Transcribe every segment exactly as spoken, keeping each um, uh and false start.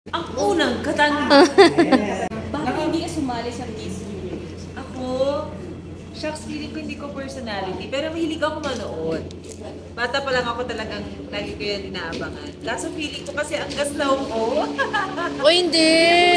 Ang unang katanungan. Bakit hindi ka sumali sa Miss Universe? Ako, shucks, feeling ko hindi ko personality, pero mahilig ako manood. Bata pa lang ako talagang lagi ko yan inaabangan. Kaso feeling ko kasi ang gaslaw ko. O hindi!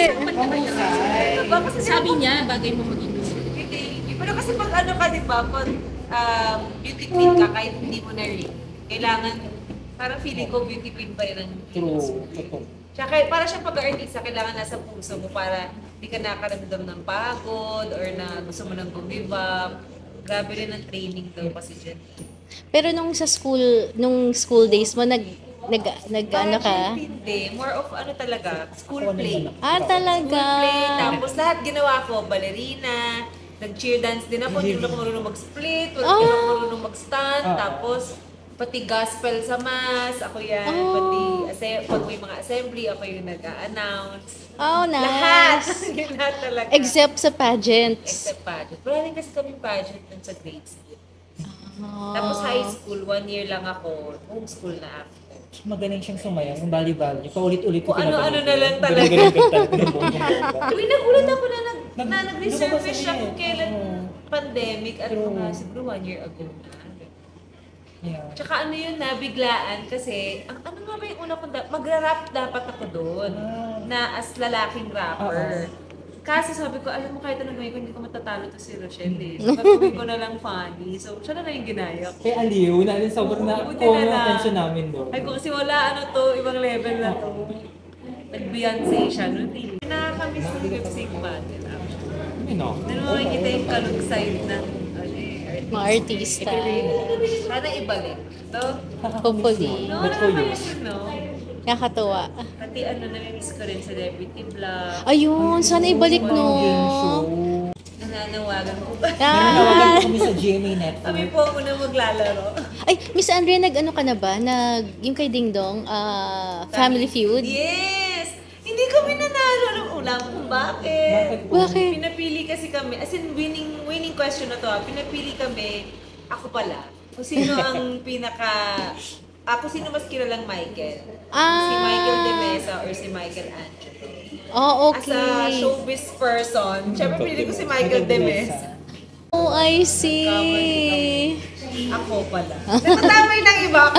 Diba? Kasi Sabi niya, bagay mo maging Miss Universe. Hindi, hindi. Pero kasi pag ano ka, di ba, pag um, beauty queen ka, kahit hindi mo na rin, kailangan, parang feeling ko beauty queen pa rin ang True. Totoo. Tsaka kaya para siyang pag-artista, kailangan nasa puso mo para hindi ka nakaramdam ng pagod or na gusto mo nang give up. Grabe rin ang training daw kasi dyan. Pero nung sa school, nung school days mo, nag, nag, nag ano ka? Parang hindi. More of ano talaga, school play. Ah, talaga? School play. Tapos lahat ginawa ko, ballerina, nag-cheer dance din ako, hindi ako marunong mag-split, hindi ako Ah. marunong mag-stand, Ah. tapos pati gospel sa mass, ako yan, Oh. pati ase- pag may mga assembly, ako yung nag-a-announce. Oh, nice. Lahat! Yung lahat talaga. Except sa pageants. Except pageant. Wala rin kasi kami pageant dun sa grade school. Oh. Tapos high school, one year lang ako, homeschool na after. Magaling siyang sumayaw, yung bali-bali. Paulit-ulit ko Kung ano-ano na lang talaga. Galing-galing ka talaga ng bonggang-bongga. Uy, nagulat ako na, nag, Nag- na nag-resurface lumabas siya na kung eh. kailan Oo. pandemic at True. mga siguro one year ago na. Yeah. Tsaka ano yun, nabiglaan kasi, ang, ano nga ba yung una kong, da- magra-rap dapat ako doon, Ah. na as lalaking rapper. Kasi sabi ko, alam mo kahit anong gawin ko, hindi ko matatalo to si Rochelle eh. So, gagawin ko na lang funny. So, siya na lang yung ginaya ko. Kaya aliw, na alin sobrang na Buti ko na ang lang. attention namin doon. Ay, kung kasi wala, ano to, ibang level na to. Nag-Beyonce siya, no? eh. Nakakamiss ng lip sync battle, actually. You know. Doon mo makikita yung kalug side ng ano, eh, Mga artista. Sana ibalik. So, Hopefully. no, Good for you. nakakamiss yun, no? Nakakatuwa. Pati ano, namimiss ko rin celebrity vlog. Ayun, sana ibalik no. Game show. Nananawagan ko ba? Nananawagan Ah. po kami sa G M A Network. Kami po muna maglalaro. Ay, Miss Andrea, nag-ano ka na ba? Nag, yung kay Ding Dong, ah, Family Feud? Yes! Hindi kami nanalo. Alam mo lang kung bakit. Bakit po? Bakit? Pinapili kasi kami, as in winning winning question na to, ah. Pinapili kami, ako pala, kung sino ang pinaka, ako sino mas kilalang Michael. Ah. Si Michael De Mesa or si Michael Angelo. Oh, As a okay. showbiz person, syempre pinili ko si Michael De Mesa. Oh, I see. Ako pala. Natatamay ng iba ako.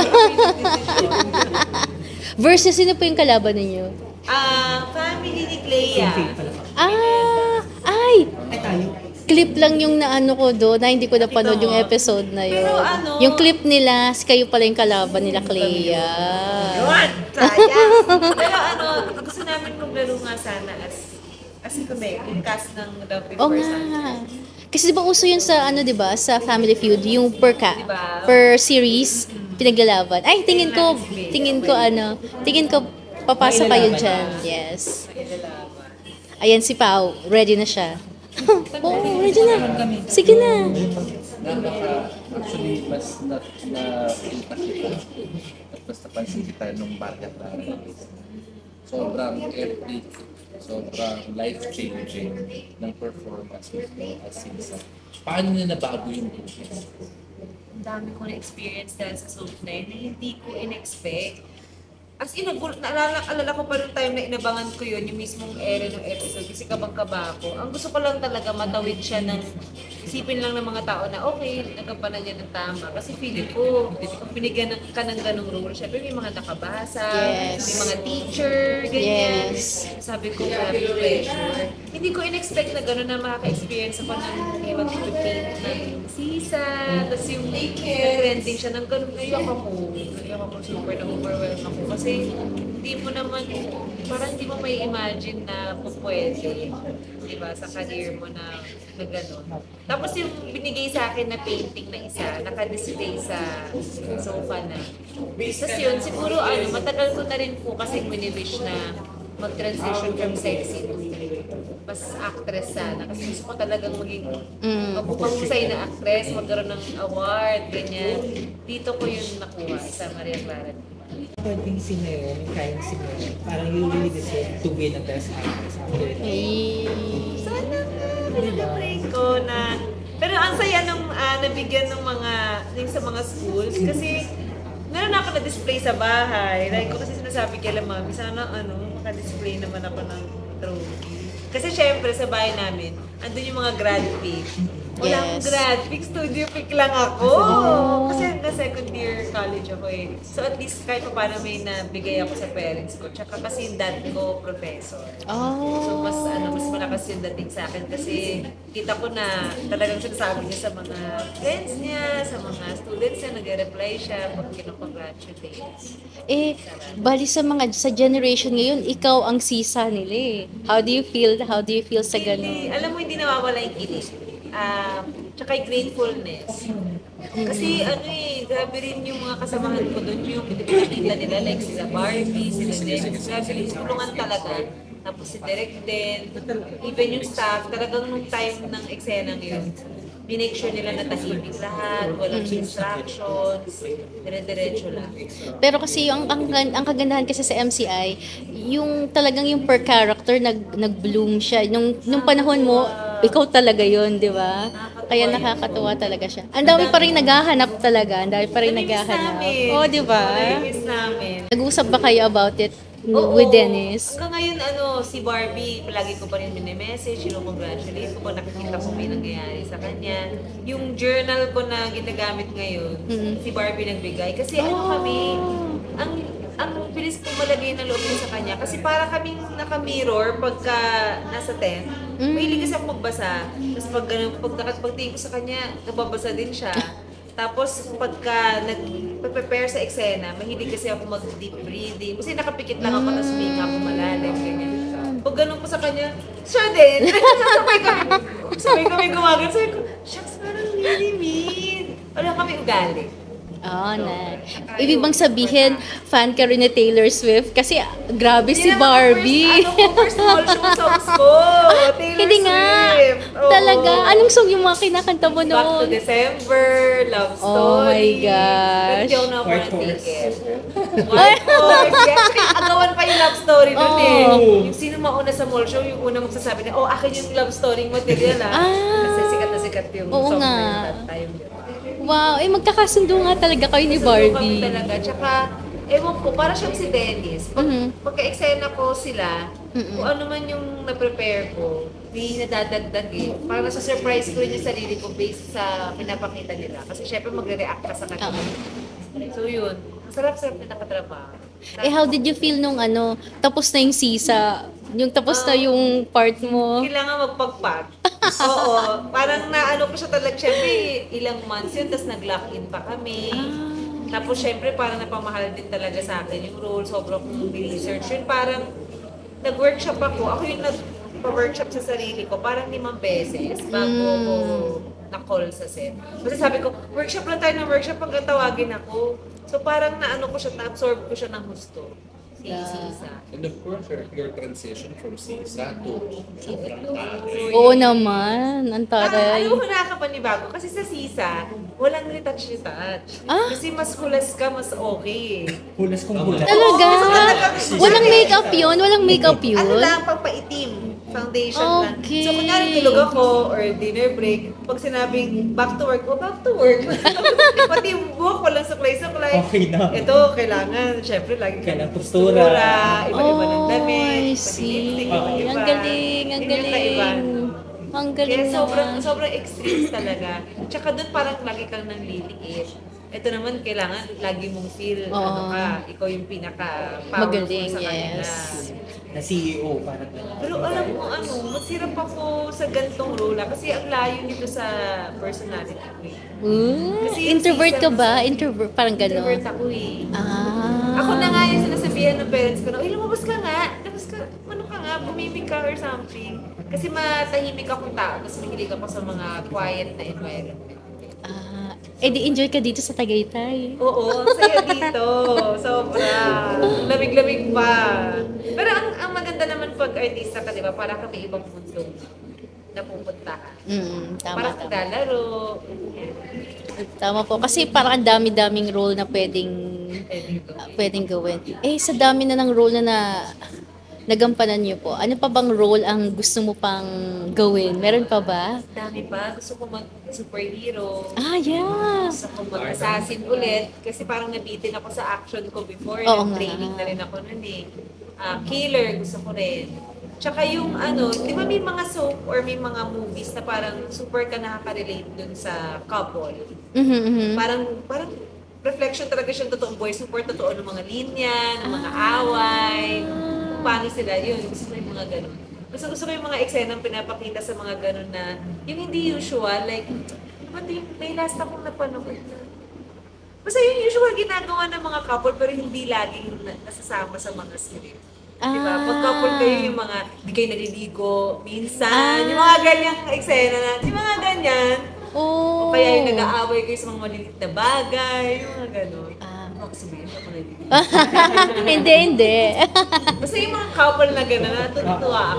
Versus, sino po yung kalaban ninyo? Ah, family ni Clea. Same fate pala. Ah, ay! Ay tayo. Clip lang yung naano ko do, na hindi ko napanood yung episode na yun. Pero ano- Yung clip nila, kayo pala yung kalaban nila, Clea. Yun! Sayang! Pero ano, gusto namin maglaro nga sana as as kami, yung cast ng The Oo Fifty nga. Kasi di ba uso yun sa ano, di ba, sa Family Feud, yung per ka, Diba? per series, pinaglalaban. Ay, tingin ko, tingin ko ano, tingin ko papasok kayo dyan. Yes. Ayan si Pao, ready na siya. Oo, ready na. Sige na. Napaka, actually, mas na, na impact kita at mas napansin kita nung bata pa. Sobrang epic, sobrang life-changing ng performance mo as Sinsa. Paano na nabago yung buhay? Ang dami ko na-experience dahil sa soap na yun na hindi ko in-expect. As in, nagul- naalala alala ko pa nung time na inabangan ko yun, yung mismong ere ng episode, kasi kabang-kaba ako. Ang gusto ko lang talaga matawid siya ng, isipin lang ng mga tao na okay, nagampanan niya ng tama. Kasi feeling ko, kung binigyan ng- ka ng ganong role, syempre may mga nakabasa, Yes. may mga teacher, ganyan. Yes. Sabi ko, grabe pressure. Hindi ko in-expect na gano'n na makaka-experience ako ng mag-paint ng sisa, tapos yung trending siya ng gano'n, naiyak ako. Naiyak ako, super na-overwhelm ako. Kasi hindi mo naman, parang hindi mo may imagine na pupwede, di ba, sa career mo na, na gano'n. Tapos yung binigay sa akin na painting na isa, naka-display sa sofa na. Tapos yun, siguro ano, matagal ko na rin po kasi miniwish na mag-transition from sexy to mas actress sana. Kasi gusto ko talagang maging Mm. mapupahusay na actress, magkaroon ng award, ganyan. Dito ko yun nakuha sa Maria Clara. Pwedeng singer, yung kayang singer. Parang you really deserve to win the best actress after that. Ay. Sana nga, na-pray ko na. Pero ang saya nung ah, nabigyan ng mga, yung sa mga schools, kasi meron ako na-display sa bahay. Like ko kasi sinasabi kay mami, sana ano, naka-display naman ako ng trophy. Kasi syempre sa bahay namin, andun yung mga grad pick. Wala akong Yes. grad pick, studio pick lang ako. Kasi na second year college ako eh. So at least kahit pa paano may nabigay ako sa parents ko. Tsaka kasi yung dad ko, professor. Oh. So mas ano mas malakas yung dating sa akin kasi kita ko na talagang sinasabi niya sa mga friends niya, sa mga students niya, nag-reply siya pag kinocongratulate. Eh, bali sa mga, sa generation ngayon, ikaw ang sisa nila eh. How do you feel? How do you feel sa Hindi, ganun? alam mo hindi nawawala yung kilig. Um, tsaka yung gratefulness. Kasi ano eh, grabe rin yung mga kasamahan ko doon, yung pinakita nila, like sila Barbie, sila Dennis, grabe rin, tulungan talaga. Tapos si Derek din, even yung staff, talagang nung time ng eksena yun, binake sure nila na tahimik lahat, walang distractions, dire-diretso lang. Pero kasi yung ang, ang, ang kagandahan kasi sa M C I, yung talagang yung per character nag nag-bloom siya. Nung nung panahon mo, ikaw talaga 'yon, 'di ba? Kaya nakakatuwa talaga siya. Ang dami pa rin naghahanap talaga, ang dami pa rin Namimiss naghahanap. namin. Oh, 'di ba? Namimiss namin. Nag-usap ba kayo about it Oo. with Dennis? Hanggang ngayon, ano, si Barbie, palagi ko pa rin minimessage, congratulate ko pag nakikita ko may nangyayari sa kanya. Yung journal ko na ginagamit ngayon, Mhm. si Barbie nagbigay. Kasi ano kami, ang ang bilis ko malagay na loob ko sa kanya. Kasi para kaming naka-mirror pagka nasa tent. Mm. Mahilig kasi ako magbasa. Tapos pag, ganun, pag nakapagtingin ko sa kanya, nababasa din siya. Tapos pagka nag-prepare sa eksena, mahilig kasi ako mag-deep breathing. Kasi nakapikit lang ako, tapos huminga ako malalim, ganyan. Pag ganun ko sa kanya, siya din. sabay kami, sabay kami gumagano. Sabi ko, shucks, parang really mean. Wala kami ugali. Oh, na. Ibig bang sabihin, fan ka rin ni Taylor Swift? Kasi ah, grabe si Barbie. Ano ko, first small show songs ko. Taylor Hindi nga. Swift. Oo. Talaga. Anong song yung mga kinakanta mo Back to noon? December, Love Story. Oh my gosh. Pero hindi ako nakakuha White ng Horse. ticket. White Horse. Yes, kaya agawan pa yung love story doon eh. Oh. Yung sino mauna sa mall show, yung una magsasabi na, oh, akin yung love story material ah. Ah. Kasi sikat na sikat yung Oo song nga. na yun that time. Wow, eh magkakasundo nga talaga kayo ni Sundo kami Barbie. talaga. Tsaka, ewan ko, para siyang si Dennis. Pag, Mhm. pagka-eksena ko sila, Mhm. kung ano man yung na-prepare ko, may nadadagdag eh. Para sa surprise ko rin yung sarili ko based sa pinapakita nila. Kasi syempre magre-react ka sa kanila. So yun, ang sarap-sarap na nakatrabaho. Eh how did you feel nung ano, tapos na yung sisa? Yung tapos na yung part mo? Kailangan magpagpag. Oo, parang naano ko siya talaga. Syempre, ilang months yun, tapos nag-lock-in pa kami. Tapos syempre, parang napamahal din talaga sa akin yung role. Sobrang kong research yun. Parang nag-workshop ako. Ako yung nag-workshop sa sarili ko. Parang limang beses bago ako na-call sa set. Kasi sabi ko, workshop lang tayo ng workshop hanggang tawagin ako. So parang naano ko siya, na-absorb ko siya ng gusto. Si Sisa. And of course, your, your transition from Sisa to sobrang taray. Oo naman, ang Ah, taray. alam mo, nakakapanibago. Kasi sa Sisa, walang retouch-retouch. Ah? Kasi mas hulas ka, mas okay. Hulas kong hulas. Talaga? Oo, talaga. Walang makeup yun? Walang makeup yun? Ano lang, pagpaitim. Foundation lang. Okay. So, kunyari tulog ako or dinner break, pag sinabing back to work, oh, back to work. Pati yung buhok, walang suklay-suklay. Okay na. Ito, kailangan, syempre, lagi Kailangan postura. Iba-iba ng Oh, damit. I pati see. lipstick, iba-iba. Ang galing, ang Yun yung kaiba. galing. Ang galing Kaya sobrang, naman. sobrang extremes talaga. Tsaka doon parang lagi kang nang liliit. Ito naman, kailangan lagi mong feel, ano Oo. ka, ikaw yung pinaka-powerful Magaling, sa kanila. yes. Na C E O, parang gano'n. Pero alam mo, ano, masirap ako sa gantong role ah, kasi ang layo nito sa personality ko eh. Ooh, Kasi yung introvert ka season- ba? Introvert, parang Introvert gano'n. ako eh. Ah. Ako na nga yung sinasabihan ng parents ko na, uy, lumabas ka nga. Lumabas ka, ano ka nga, bumimik ka or something. Kasi matahimik akong tao, kasi mahilig ako sa mga quiet na environment. Ah, eh di enjoy ka dito sa Tagaytay. Oo, ang saya dito. Sobra. Lamig-lamig pa. Pero ang, ang maganda naman pag artista ka, di ba? Para ka may ibang mundo na pupuntahan. Mm, tama, Para tama. naglalaro. Tama po. Kasi parang ang dami-daming role na pwedeng ah, pwedeng gawin. Eh, sa dami na ng role na, na nagampanan niyo po, ano pa bang role ang gusto mo pang gawin? Meron pa ba? Dami pa. Gusto ko mag-superhero. Ah, yeah. Gusto ko mag-assassin ulit. Kasi parang nabitin ako sa action ko before. Oo nga. Training na rin ako nun eh. Ah, Killer, gusto ko rin. Tsaka yung ano, di ba may mga soap or may mga movies na parang super ka nakaka-relate dun sa couple. Mhm, mhm. Parang, parang reflection talaga siyang totoong buhay. Super totoo ng mga linya, ng mga away, kung paano sila. Yun, gusto ko yung mga ganun. Gusto, gusto ko yung mga eksenang pinapakita sa mga ganun na, yung hindi usual, like, ano yung, may last akong napanood na. Basta yung usual ginagawa ng mga couple pero hindi laging na- nasasama sa mga script. Diba? Pag couple kayo yung mga, di kayo naliligo, minsan, yung mga ganyang eksena na, yung mga ganyan. Oh. O kaya yung nag-aaway kayo sa mga maliliit na bagay, yung mga gano'n. Ah. Ako sabihin ako naliligo. Hindi, hindi. Basta yung mga couple na gano'n, natutuwa ako.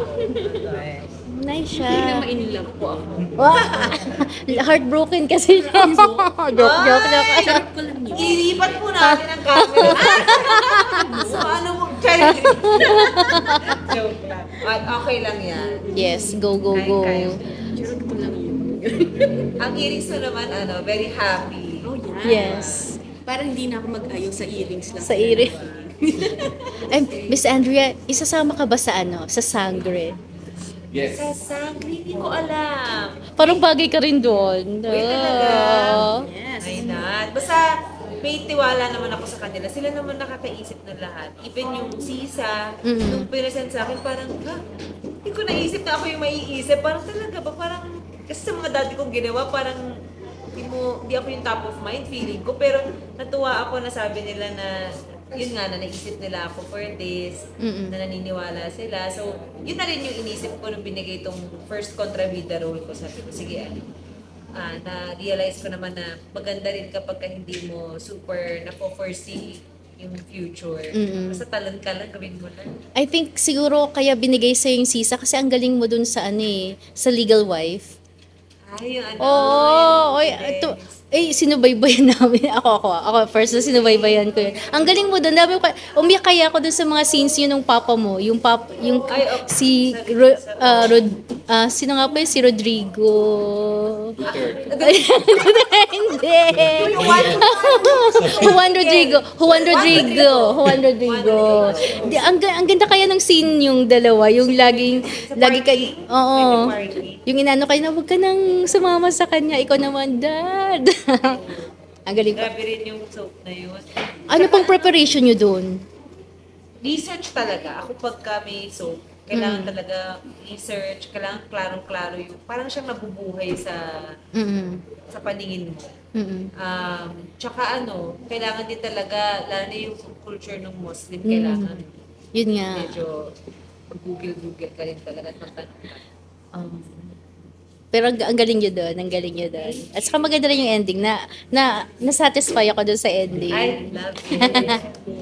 Nice Hindi na siya. ma-inlove po ako. Wow. Heartbroken kasi siya. joke, joke, joke. Charot ko lang yun. Ilipat po natin ang camera. So ano mo, Charlie? Joke lang. At okay lang yan. Yes, go, go, go. Kaya- Charot ko lang yun. Ang earrings ko naman, ano, very happy. Oh, yan. Yes. Parang hindi na ako mag-ayaw sa earrings lang. Sa earring. Ay, Miss Andrea, isasama ka ba sa ano? Sa sangre? Yes. Sa sangre, hindi ko alam. Parang bagay ka rin doon. Uy, talaga. Ah. Yes. Ay na. Basta, may tiwala naman ako sa kanila. Sila naman nakakaisip ng lahat. Even yung sisa, Mm-mm. nung pinresent sa akin, parang, ha? Hindi ko naisip na ako yung maiisip. Parang talaga ba? Parang, kasi sa mga dati kong ginawa, parang, hindi mo, hindi ako yung top of mind feeling ko. Pero, natuwa ako na sabi nila na, yun nga, na naisip nila ako for this, Mm-mm. na naniniwala sila. So, yun na rin yung inisip ko nung binigay itong first kontrabida role ko. Sabi ko, sige, ano, ah, na-realize ko naman na maganda rin kapag ka hindi mo super na-foresee yung future. Mm-mm. Basta talon ka lang, gawin mo lang. I think siguro kaya binigay sa yung sisa kasi ang galing mo dun sa ano eh, sa legal wife. Ay, yung ano, Oo, oy, yung ito, evidence. eh, sinubaybayan namin. Ako, ako, ako, first na sinubaybayan ko yun. Ang galing mo doon. Dami ko, umiyak kaya ako doon sa mga scenes yun ng papa mo. Yung pap, yung Ay, okay. si, Ro, ah, Rod, ah, sino nga pa yun? Si Rodrigo. Hindi. Juan Rodrigo. Juan Rodrigo. Juan Rodrigo. Di, ang, ga- ang ganda kaya ng scene yung dalawa. Yung laging, Sa lagi party, kayo, oo. medyo party. Yung inano kayo na, huwag ka nang sumama sa kanya. Ikaw naman, dad. Ang galing pa. Grabe rin yung soap na yun. Ano pang preparation nyo doon? Research talaga. Ako pagka may soap, kailangan Mm. talaga research, kailangan klarong-klaro yung, parang siyang nabubuhay sa Mm-mm. sa paningin mo. Mm-mm. Um, tsaka ano, kailangan din talaga, lalo na yung culture ng Muslim, Mm. kailangan Yun nga. medyo mag-google-google ka rin talaga at magtanong ka. Um, pero ang, ang galing nyo doon, ang galing nyo doon. At saka maganda rin yung ending na, na, na-satisfy ako doon sa ending. I love it.